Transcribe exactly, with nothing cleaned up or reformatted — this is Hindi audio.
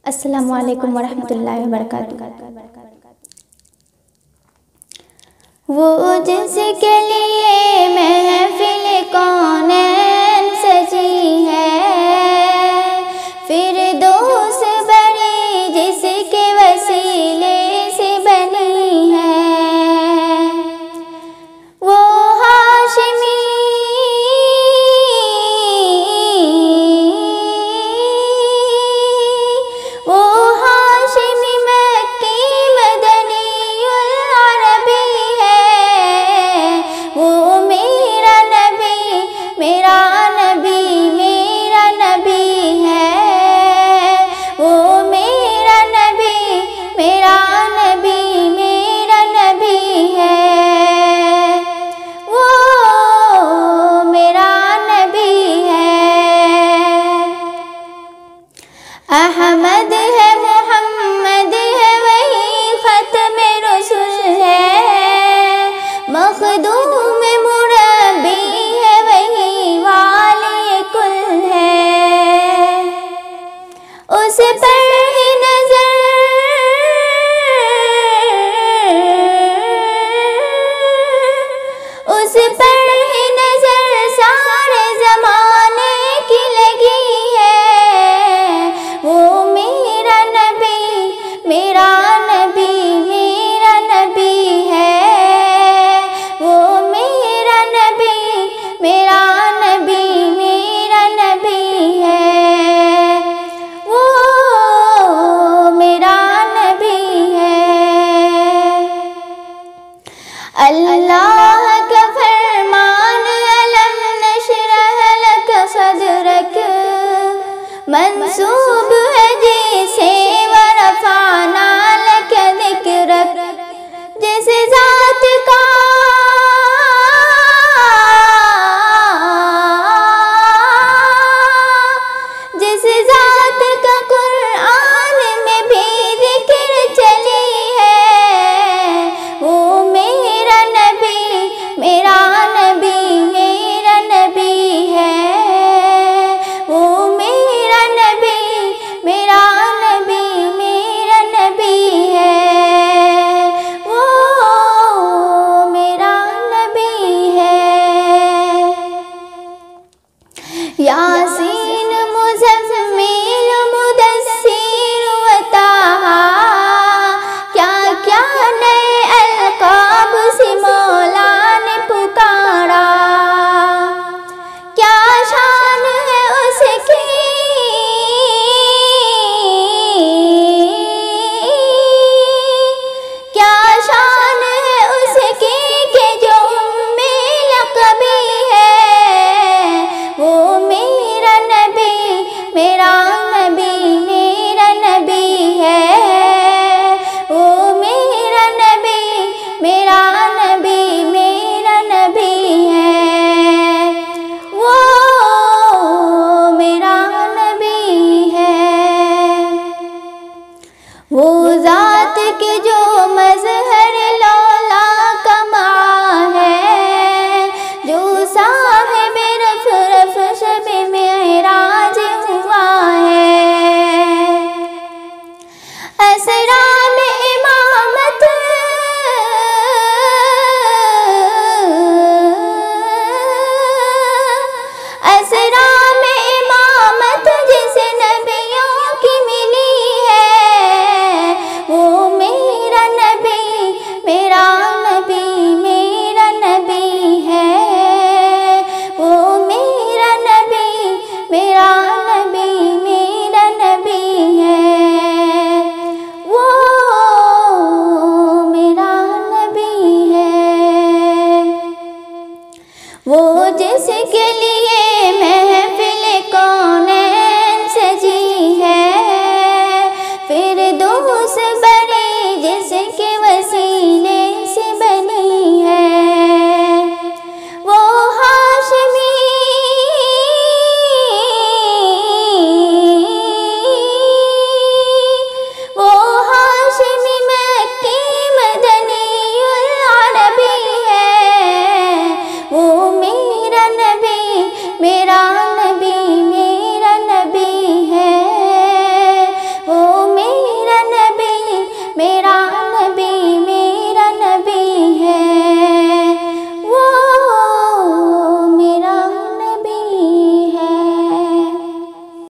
अस्सलामु अलैकुम वरहमतुल्लाहि वबरकातुहू। वो जिसके लिए महफिल कौनैन सजी है, फिरदौस बड़ी जिसके वसीले से बनी है। वो हाशिमी वो हाशिमी मक्की मदनीउल अरबी है। वो मेरा नबी मेरा नबी मेरा नबी है। वो मेरा नबी मेरा नबी मेरा नबी है। वो मेरा नबी है। अहमद है मोहम्मद है वही ख़त्म रसूल है। मखदूम मुरब्बी है वही वाली कुल है। उस पर ही नजर उस पर ही नजर सारे जमाने की लगी है। वो मेरा नबी मेरा नबी मेरा नबी है। वो मेरा नबी मेरा नबी मेरा नबी है। वो मेरा नबी है। अल्लाह का फरमान अलम नशरह लक सदरक मंसूब है जिसे वरफ़अना लक ज़िक्रक। जिस ज़ात का जिस ज़ात का कुरान में भी ज़िक्र चली है। वो मेरा नबी मेरा नबी मेरा नबी है। वो मेरा नबी मेरा नबी मेरा नबी है। वो मेरा नबी है। यासीन मुज़म्मिल मुदस्सिर व ताहा क्या क्या नए अलक़ाब से मौला ने पुकारा। क्या शान है उसकी क्या शान है उसकी कि जो उम्मे लक़बी है। वो मेरा नबी मेरा नबी मेरा नबी है। वो मेरा नबी मेरा नबी मेरा नबी है। वो मेरा नबी है। वो ज़ात के जो मज़हर लौला कमा है। जो साहिब रफ़ रफ़ शब मेराज हुआ है। असरा